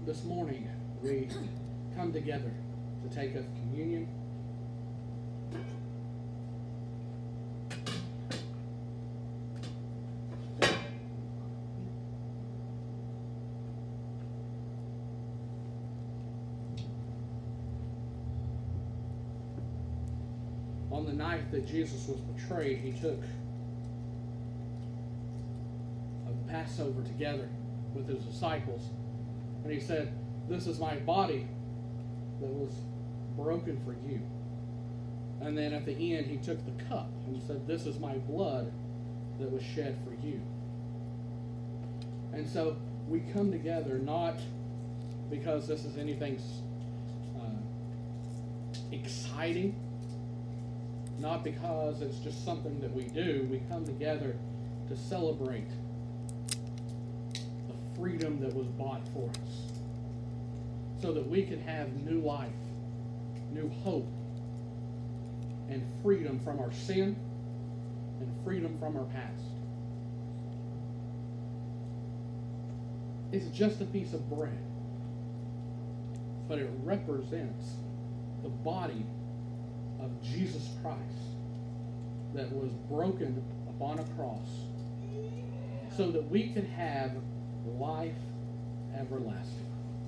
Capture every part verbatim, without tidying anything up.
this morning we come together to take of communion. On the night that Jesus was betrayed, he took a Passover together with his disciples, and he said, "This is my body that was broken for you." And then at the end, he took the cup and he said, "This is my blood that was shed for you." And so we come together not because this is anything uh, exciting, not because it's just something that we do. We come together to celebrate the freedom that was bought for us, so that we could have new life, new hope, and freedom from our sin and freedom from our past. It's just a piece of bread, but it represents the body of Jesus Christ that was broken upon a cross so that we could have life everlasting.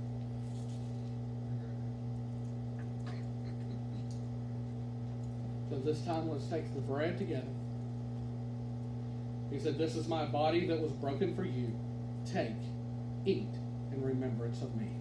So this time, let's take the bread together. He said, "This is my body that was broken for you. Take, eat in remembrance of me."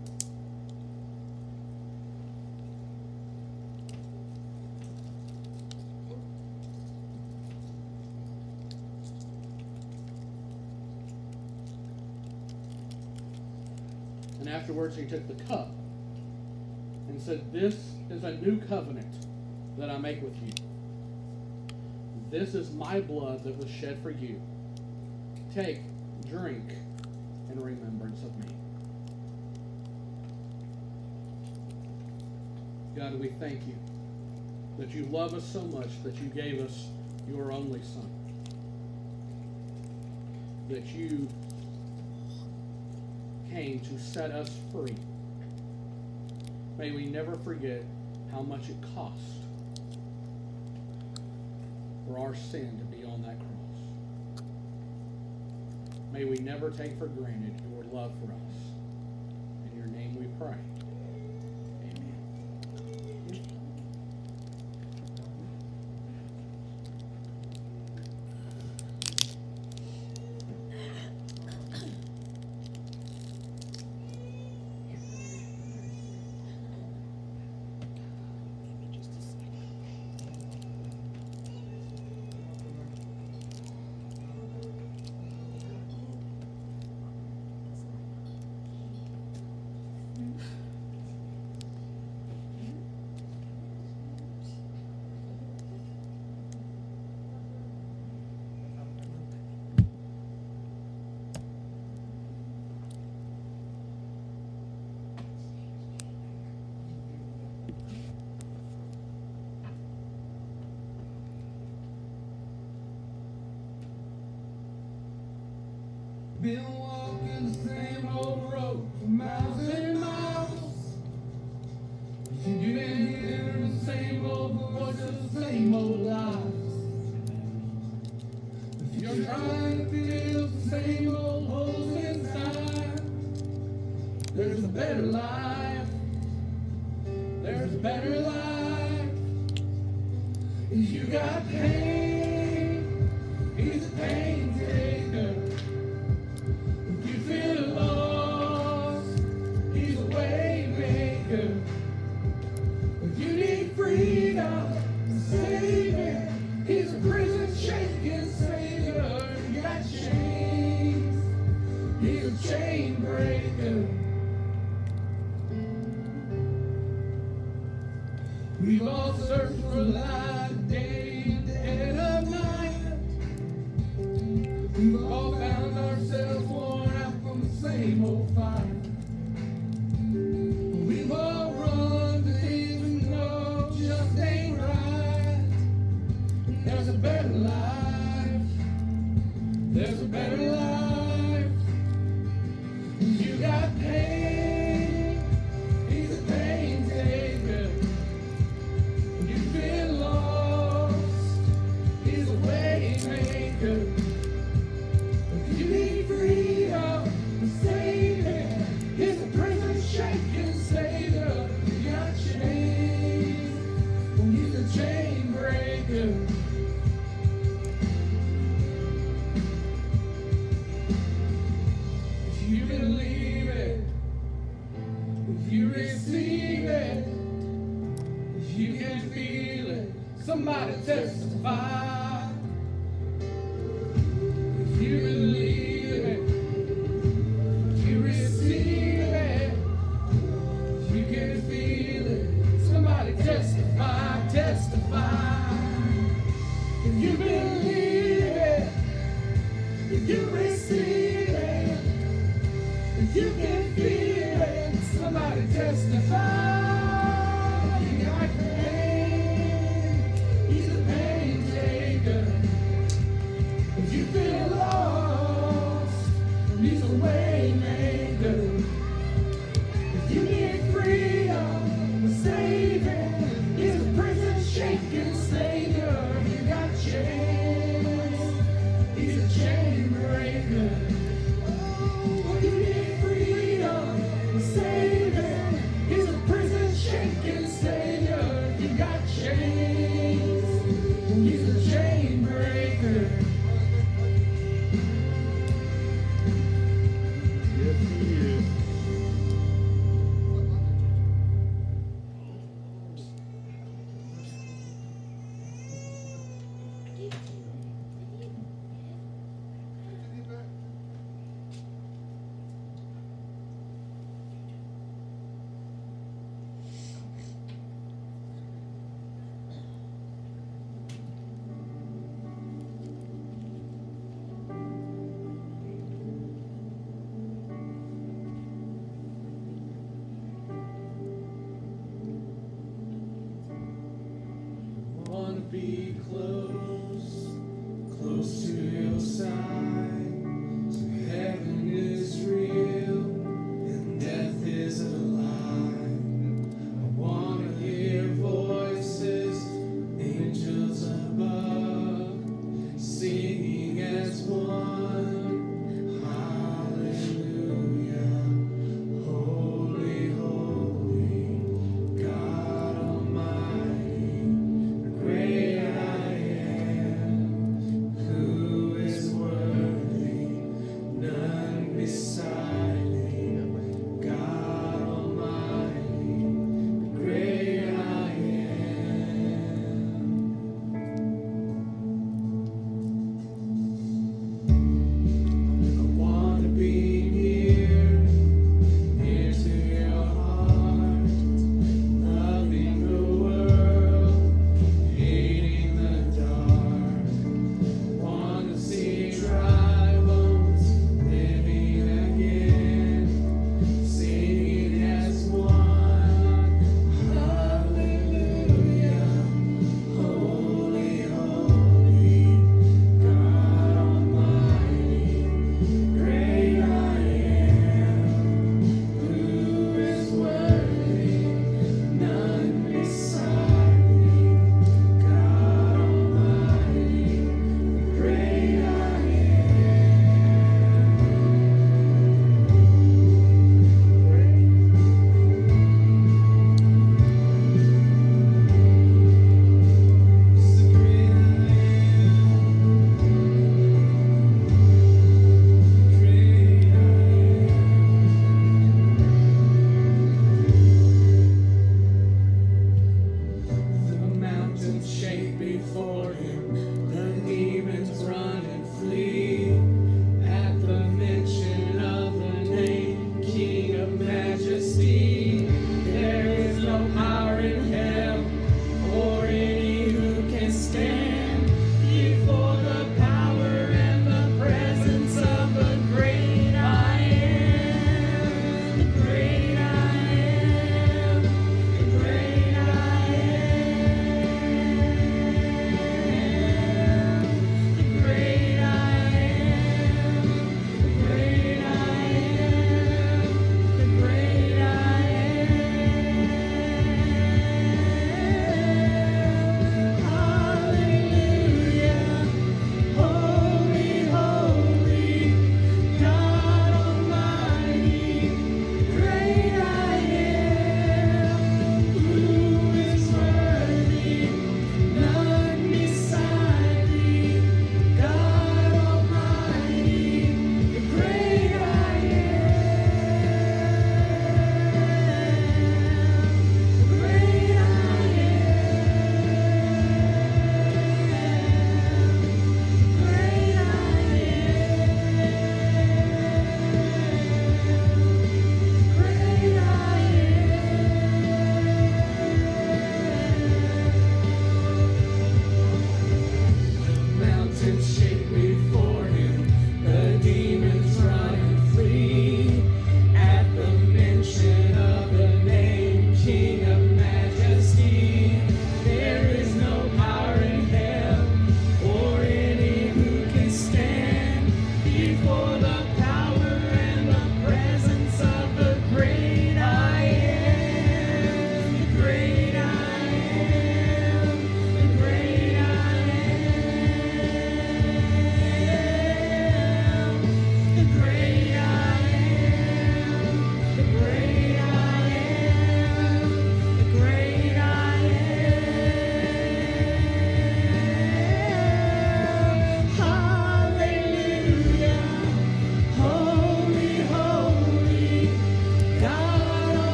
And afterwards, he took the cup and said, "This is a new covenant that I make with you. This is my blood that was shed for you. Take, drink in remembrance of me." God, we thank you that you love us so much that you gave us your only Son, that you came to set us free. May we never forget how much it cost for our sin to be on that cross. May we never take for granted your love for us. In your name we pray. Amen. Been walking the same old road for miles and miles. You've been hearing the same old voices, the same old lies. You're trying to fill the same old holes inside. There's a better life. There's a better life. You got pain. He's a pain taker. Feel lost, he's a way maker. If you need freedom, saving, he's a prison shaking savior. You got chains, he's a chain breaker. We've all searched for light, day and dead of night. We've all found ourselves worn out from the same old fight. We've all run to things we know just ain't right. There's a better life. There's a better life. You got pain. Somebody testify. If you believe it, if you receive it, if you can feel it. Somebody testify, testify. If you believe it, if you receive it, if you can feel it. Somebody testify.